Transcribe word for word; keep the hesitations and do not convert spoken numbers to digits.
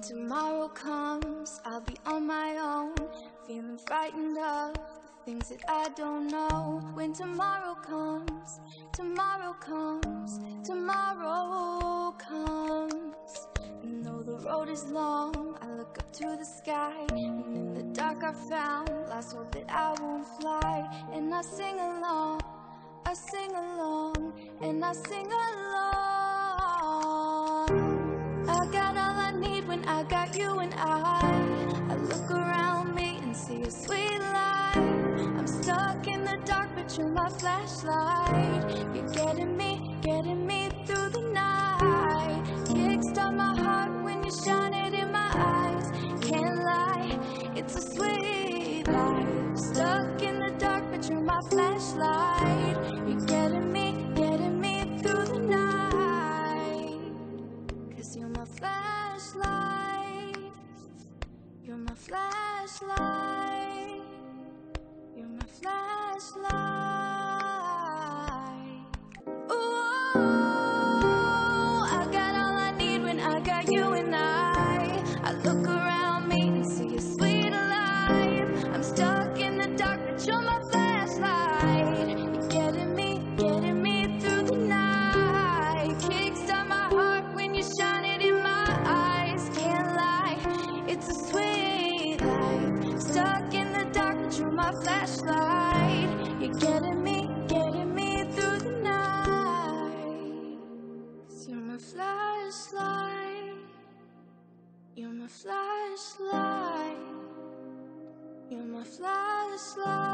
When tomorrow comes, I'll be on my own, feeling frightened of the things that I don't know. When tomorrow comes, tomorrow comes, tomorrow comes. And though the road is long, I look up to the sky, and in the dark I found lost hope that I won't fly. And I sing along, I sing along, and I sing along. I got all I need when I got you and I. I look around me and see a sweet light. I'm stuck in the dark, but you're my flashlight. You're getting me, getting me through the night. Kickstart my heart when you shine it in my eyes. Can't lie, it's a sweet life. Stuck in the dark, but you're my flashlight. You're getting me, getting me through the night. Cause you're my flashlight. You're my flashlight. You're my flashlight. Ooh, I got all I need when I got you and I. I look around me and see a sweet life. I'm stuck in the dark, but you're my flashlight. You're getting me, getting me through the night. Kickstart my heart when you shine it in my eyes. Can't lie, it's a sweet life. Stuck in the dark, but you're my flashlight. You're getting me, getting me through the night. Cause you're my flashlight. You're my flashlight. You're my flashlight.